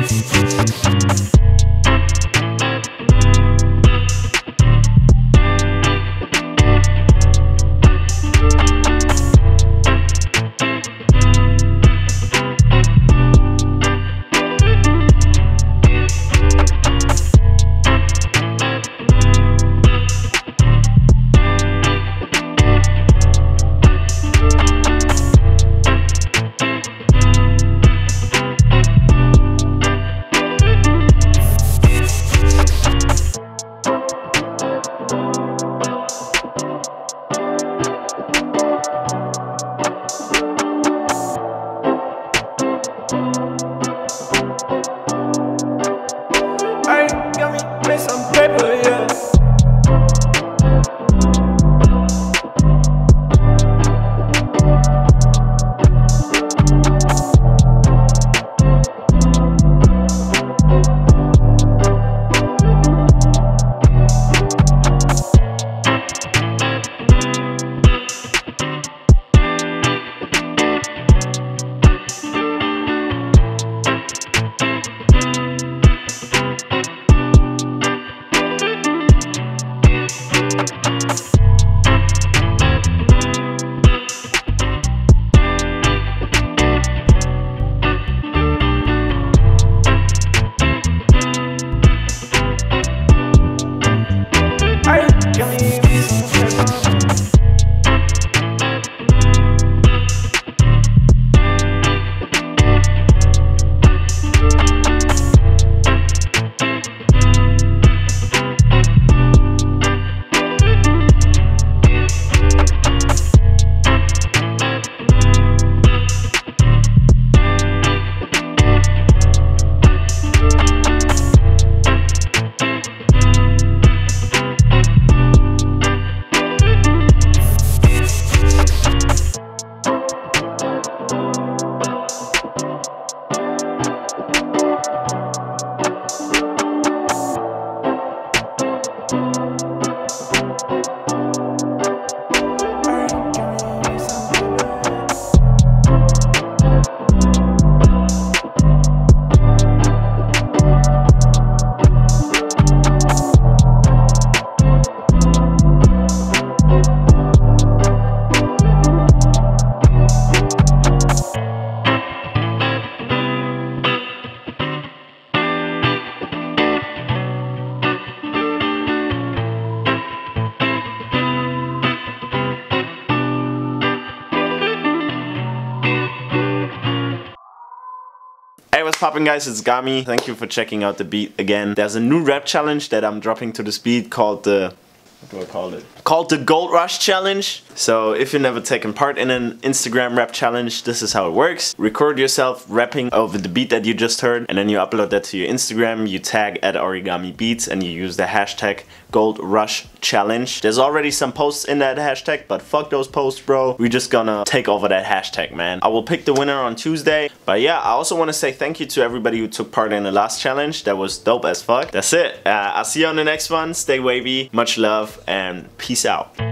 Hey, what's poppin' guys, it's Gami. Thank you for checking out the beat again. There's a new rap challenge that I'm dropping to this beat called the... what do I call it? Called the Gold Rush Challenge. So if you've never taken part in an Instagram rap challenge, this is how it works. Record yourself rapping over the beat that you just heard, and then you upload that to your Instagram. You tag @origamibeats and you use the hashtag Gold Rush Challenge. There's already some posts in that hashtag, but fuck those posts, bro. We're just gonna take over that hashtag, man. I will pick the winner on Tuesday. But yeah, I also want to say thank you to everybody who took part in the last challenge. That was dope as fuck. That's it. I'll see you on the next one. Stay wavy. Much love and peace out.